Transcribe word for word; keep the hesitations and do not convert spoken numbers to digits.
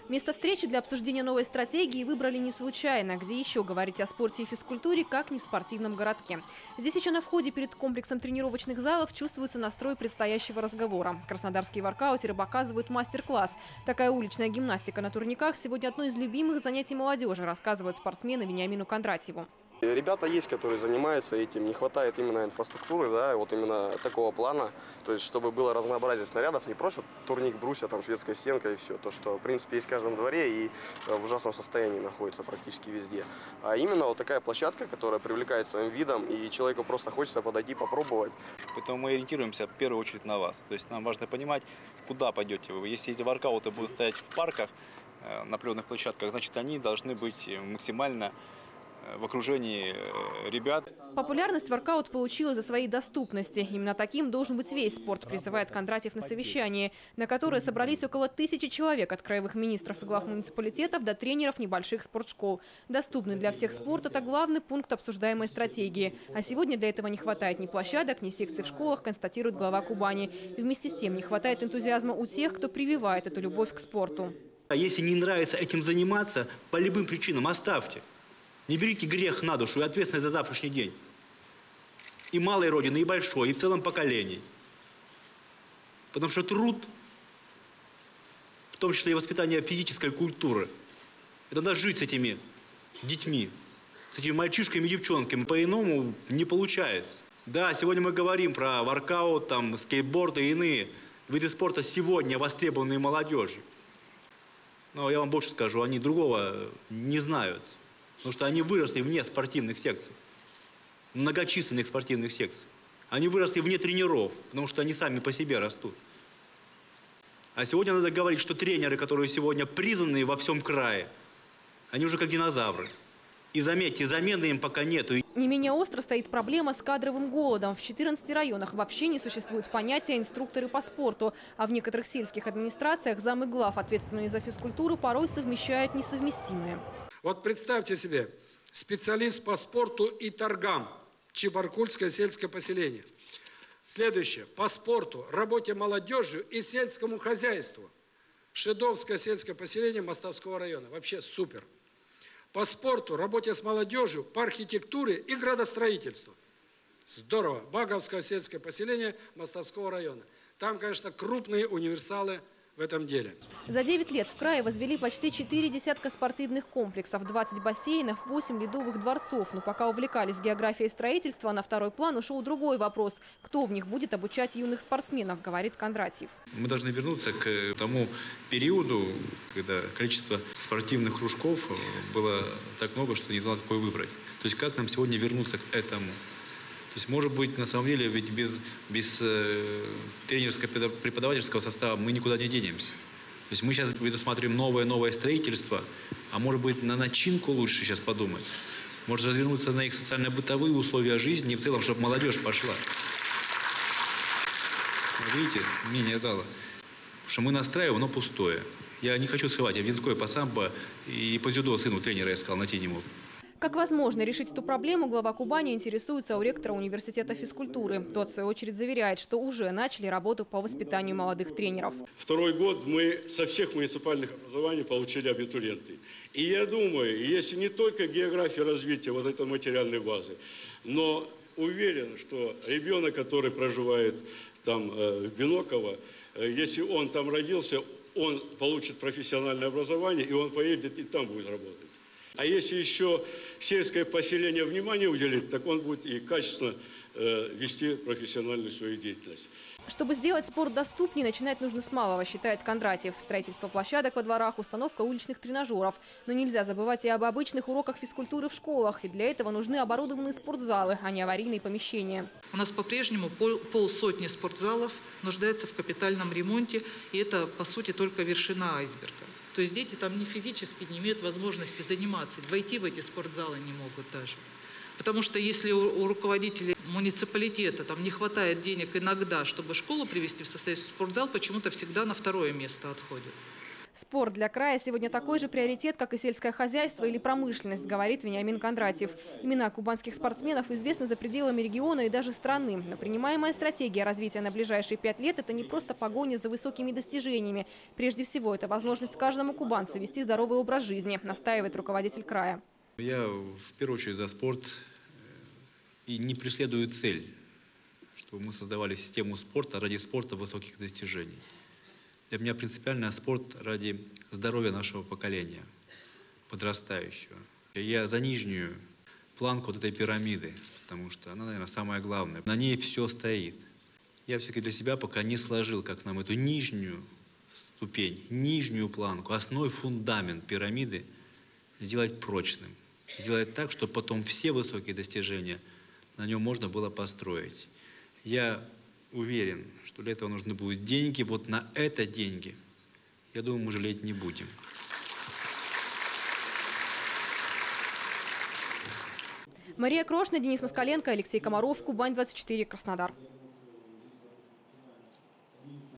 Место встречи для обсуждения новой стратегии выбрали не случайно. Где еще говорить о спорте и физкультуре, как не в спортивном городке. Здесь еще на входе перед комплексом тренировочных залов чувствуется настрой предстоящего разговора. Краснодарские воркаутеры показывают мастер-класс. Такая уличная гимнастика на турниках сегодня одно из любимых занятий молодежи, рассказывают спортсмены Вениамину Кондратьеву. Ребята есть, которые занимаются этим, не хватает именно инфраструктуры, да, вот именно такого плана, то есть чтобы было разнообразие снарядов, не просто турник, брусья, там шведская стенка и все, то, что в принципе есть в каждом дворе и в ужасном состоянии находится практически везде. А именно вот такая площадка, которая привлекает своим видом, и человеку просто хочется подойти, попробовать. Поэтому мы ориентируемся в первую очередь на вас, то есть нам важно понимать, куда пойдете вы. Если эти воркауты будут стоять в парках, на определенных площадках, значит они должны быть максимально в окружении ребят. Популярность воркаут получила из-за своей доступности. Именно таким должен быть весь спорт, призывает Кондратьев на совещании, на которое собрались около тысячи человек от краевых министров и глав муниципалитетов до тренеров небольших спортшкол. Доступный для всех спорт – это главный пункт обсуждаемой стратегии. А сегодня для этого не хватает ни площадок, ни секций в школах, констатирует глава Кубани. И вместе с тем не хватает энтузиазма у тех, кто прививает эту любовь к спорту. А если не нравится этим заниматься, по любым причинам оставьте. Не берите грех на душу и ответственность за завтрашний день. И малой Родины, и большой, и в целом поколений. Потому что труд, в том числе и воспитание физической культуры, это надо жить с этими детьми, с этими мальчишками и девчонками. По-иному не получается. Да, сегодня мы говорим про воркаут, там, скейтборд и иные виды спорта сегодня востребованные молодежью. Но я вам больше скажу, они другого не знают. Потому что они выросли вне спортивных секций, многочисленных спортивных секций. Они выросли вне тренеров, потому что они сами по себе растут. А сегодня надо говорить, что тренеры, которые сегодня признаны во всем крае, они уже как динозавры. И заметьте, замены им пока нету. Не менее остро стоит проблема с кадровым голодом. В четырнадцати районах вообще не существует понятия «инструкторы по спорту». А в некоторых сельских администрациях замы глав, ответственные за физкультуру, порой совмещают несовместимые. Вот представьте себе, специалист по спорту и торгам, Чебаркульское сельское поселение. Следующее, по спорту, работе молодежью и сельскому хозяйству. Шедовское сельское поселение Мостовского района. Вообще супер. По спорту, работе с молодежью, по архитектуре и градостроительству. Здорово. Баговское сельское поселение Мостовского района. Там, конечно, крупные универсалы в этом деле. За девять лет в крае возвели почти четыре десятка спортивных комплексов, двадцать бассейнов, восемь ледовых дворцов. Но пока увлекались географией строительства, на второй план ушел другой вопрос. Кто в них будет обучать юных спортсменов, говорит Кондратьев. Мы должны вернуться к тому периоду, когда количество спортивных кружков было так много, что не знал, какой выбрать. То есть как нам сегодня вернуться к этому? То есть, может быть, на самом деле, ведь без, без э, тренерско-преподавательского состава мы никуда не денемся. То есть мы сейчас предусматриваем новое-новое строительство, а может быть, на начинку лучше сейчас подумать. Может развернуться на их социально-бытовые условия жизни и в целом, чтобы молодежь пошла. Видите, мнение зала. Потому что мы настраиваем, но пустое. Я не хочу скрывать, я в Винской по самбо и по дзюдо сыну тренера искал, найти не мог. Как возможно решить эту проблему, глава Кубани интересуется у ректора университета физкультуры. Тот, в свою очередь, заверяет, что уже начали работу по воспитанию молодых тренеров. Второй год мы со всех муниципальных образований получили абитуриенты. И я думаю, если не только география развития вот этой материальной базы, но уверен, что ребенок, который проживает там в Биноково, если он там родился, он получит профессиональное образование, и он поедет и там будет работать. А если еще сельское поселение внимание уделить, так он будет и качественно э, вести профессиональную свою деятельность. Чтобы сделать спорт доступнее, начинать нужно с малого, считает Кондратьев. Строительство площадок во дворах, установка уличных тренажеров. Но нельзя забывать и об обычных уроках физкультуры в школах. И для этого нужны оборудованные спортзалы, а не аварийные помещения. У нас по-прежнему пол, полсотни спортзалов нуждается в капитальном ремонте. И это, по сути, только вершина айсберга. То есть дети там не физически не имеют возможности заниматься, войти в эти спортзалы не могут даже. Потому что если у, у руководителей муниципалитета там не хватает денег иногда, чтобы школу привести в состояние, спортзал почему-то всегда на второе место отходит. Спорт для края сегодня такой же приоритет, как и сельское хозяйство или промышленность, говорит Вениамин Кондратьев. Имена кубанских спортсменов известны за пределами региона и даже страны. Но принимаемая стратегия развития на ближайшие пять лет – это не просто погоня за высокими достижениями. Прежде всего, это возможность каждому кубанцу вести здоровый образ жизни, настаивает руководитель края. Я в первую очередь за спорт и не преследую цель, чтобы мы создавали систему спорта ради спорта высоких достижений. Для меня принципиально спорт ради здоровья нашего поколения, подрастающего. Я за нижнюю планку вот этой пирамиды, потому что она, наверное, самая главная. На ней все стоит. Я все-таки для себя пока не сложил, как нам эту нижнюю ступень, нижнюю планку, основной фундамент пирамиды сделать прочным. Сделать так, чтобы потом все высокие достижения на нем можно было построить. Я уверен, что для этого нужны будут деньги. Вот на это деньги, я думаю, мы жалеть не будем. Мария Крошна, Денис Москаленко, Алексей Комаров, Кубань двадцать четыре, Краснодар.